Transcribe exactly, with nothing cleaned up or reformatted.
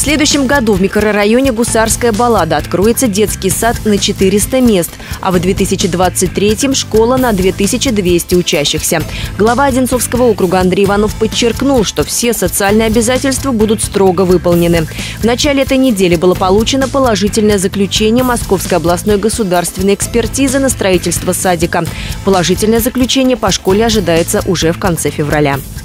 следующем году в микрорайоне Гусарская Баллада откроется детский сад на четыреста мест, а в две тысячи двадцать третьем – школа на две тысячи двести учащихся. Глава Одинцовского округа Андрей Иванов подчеркнул, что все социальные обязательства будут строго выполнены. В начале этой недели было получено положительное заключение Московской областной государственной экспертизы на строительство садика. Положительное заключение по школе ожидается уже в конце февраля.